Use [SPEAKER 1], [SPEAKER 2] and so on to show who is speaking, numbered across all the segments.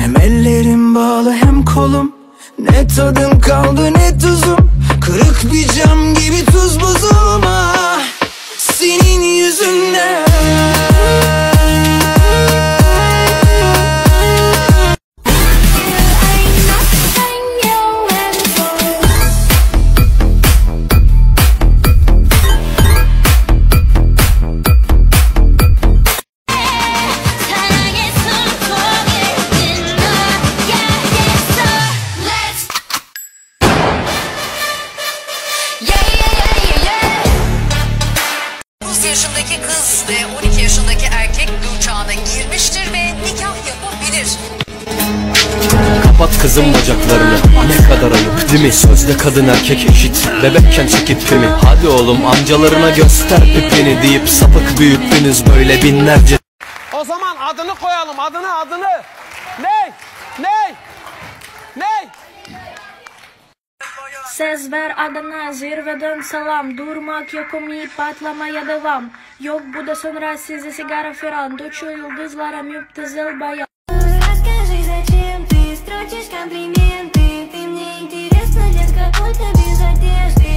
[SPEAKER 1] Hem ellerim bağlı hem kolum, ne tadım kaldı ne tuzum. Kırık bir cam gibi tuz buzum, ah, senin yüzünden.
[SPEAKER 2] Yaşındaki kız ve 12 yaşındaki erkek gün çağına girmiştir ve nikah yapabilir.
[SPEAKER 3] Kapat kızım bacaklarını, ne kadar ayıp değil mi? Sözde kadın erkek eşit, bebekken çekip pimi. Hadi oğlum amcalarına göster pipini deyip sapık büyüttünüz böyle binlerce.
[SPEAKER 4] O zaman adını koyalım, adını. Ne?
[SPEAKER 5] Ses ver Adana, zirveden selam. Durmak yok, umut patlamaya devam. Yok bu da sonra size sigara filan. Uçuyor yıldızlara müptezel bayan.
[SPEAKER 6] Расскажи, зачем ты строчишь комплименты? Ты мне интересна, лет какой-то без одежды.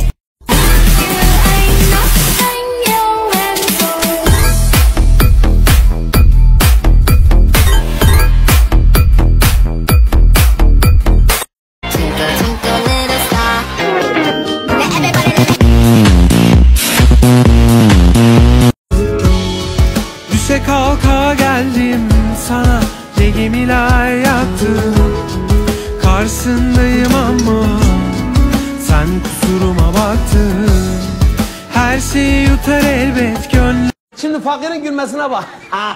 [SPEAKER 1] Düşe kalka geldim sana, ne gemiler yaktım. Karşısındayım ama sen kusuruma baktın. Her şeyi yutar elbet gönlüm.
[SPEAKER 4] Şimdi fakirin gülmesine bak.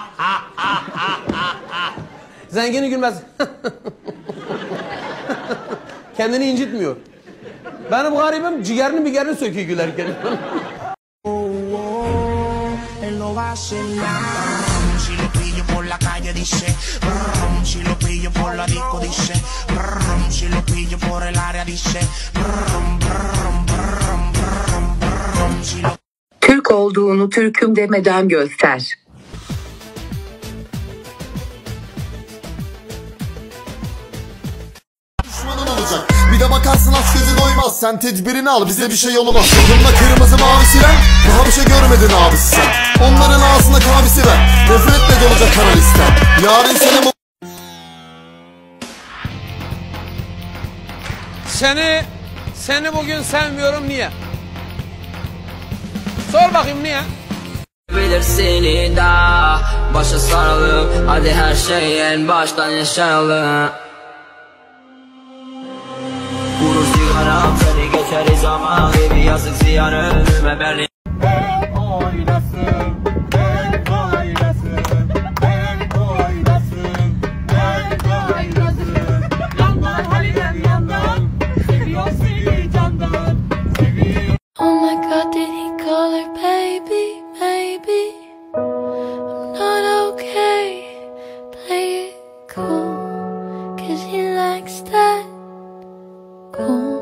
[SPEAKER 4] Zenginin gülmesi. Kendini incitmiyor. Benim garibim ciğerini söküyor gülerken.
[SPEAKER 7] Si lo pillo por la calle dice, si lo pillo por la disco dice, si lo pillo por el área dice,
[SPEAKER 2] Türk olduğunu Türk'üm demeden göster.
[SPEAKER 8] Düşmanın olacak. Bir de bakarsın aç gözü doymaz. Sen tedbirini al, bize bir şey olmaz. Yolunda kırmızı mavi siren, daha bir şey görmedin abisi sen. Onların ağzına kahvesi ver, nefretle dolacak kara listen. Yarın
[SPEAKER 4] Seni bugün sevmiyorum, niye? Sor bakayım niye?
[SPEAKER 9] Bilir seni daha başa saralım. Hadi her şeyi en baştan yaşayalım. Vurur sigaram seni geçeriz ama gibi yazık ziyan önüme belli.
[SPEAKER 5] Oh my God, did he call her baby? Maybe I'm not okay. Play it cool, 'cause he likes that cool.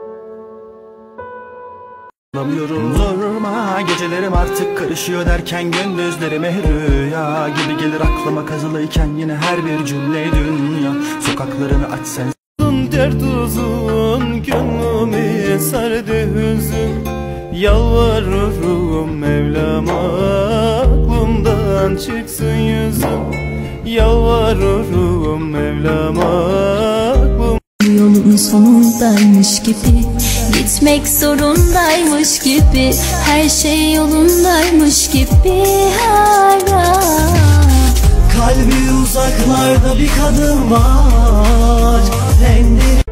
[SPEAKER 1] Anlamıyorum, zorma gecelerim artık karışıyor derken gündüzlerime rüya gibi gelir aklıma kazılıyken yine her bir cümle dünya. Sokaklarını açsan dert uzun, gönlümü sardı hüzün. Yalvarırım Mevlam'a aklımdan çıksın yüzüm. Yalvarırım Mevlam'a aklım.
[SPEAKER 6] Yolun sonundaymış gibi, gitmek zorundaymış gibi, her şey yolundaymış gibi hala.
[SPEAKER 1] Kalbi uzaklarda bir kadın var.